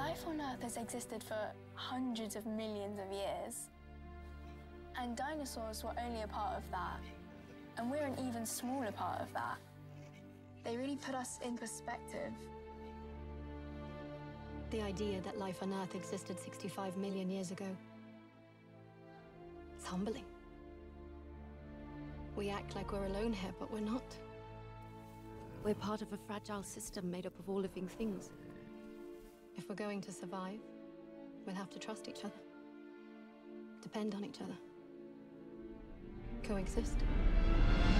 Life on Earth has existed for hundreds of millions of years. And dinosaurs were only a part of that. And we're an even smaller part of that. They really put us in perspective. The idea that life on Earth existed 65 million years ago. It's humbling. We act like we're alone here, but we're not. We're part of a fragile system made up of all living things. If we're going to survive, we'll have to trust each other. Depend on each other. Coexist.